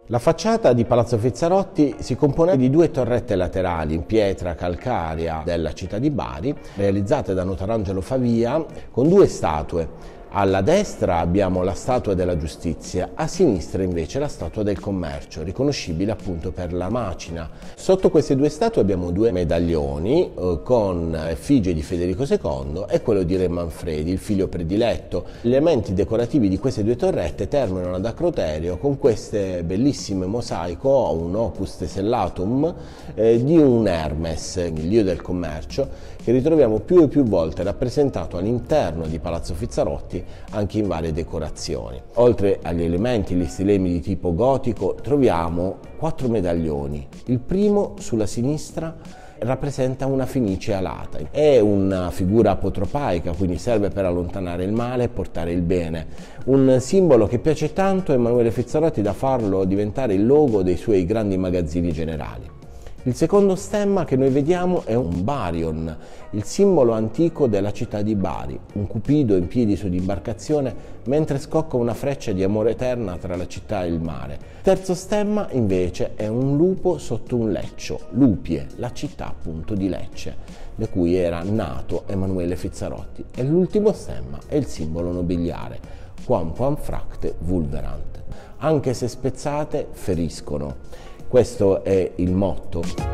La facciata di Palazzo Fizzarotti si compone di due torrette laterali in pietra calcarea della città di Bari, realizzate da Notarangelo Favia, con due statue. Alla destra abbiamo la Statua della Giustizia, a sinistra invece la Statua del Commercio, riconoscibile appunto per la macina. Sotto queste due statue abbiamo due medaglioni con effigie di Federico II e quello di Re Manfredi, il figlio prediletto. Gli elementi decorativi di queste due torrette terminano ad acroterio con queste bellissime mosaico, un opus tessellatum di un Hermes, il dio del commercio, che ritroviamo più e più volte rappresentato all'interno di Palazzo Fizzarotti anche in varie decorazioni. Oltre agli elementi, gli stilemi di tipo gotico, troviamo 4 medaglioni. Il primo sulla sinistra rappresenta una fenice alata. È una figura apotropaica, quindi serve per allontanare il male e portare il bene. Un simbolo che piace tanto a Emanuele Fizzarotti da farlo diventare il logo dei suoi grandi magazzini generali. Il secondo stemma che noi vediamo è un barion, il simbolo antico della città di Bari, un cupido in piedi su d'imbarcazione mentre scocca una freccia di amore eterna tra la città e il mare. Il terzo stemma invece è un lupo sotto un leccio, Lupie, la città appunto di Lecce, da cui era nato Emanuele Fizzarotti. E l'ultimo stemma è il simbolo nobiliare, Quamquam fracte vulverant. Anche se spezzate, feriscono. Questo è il motto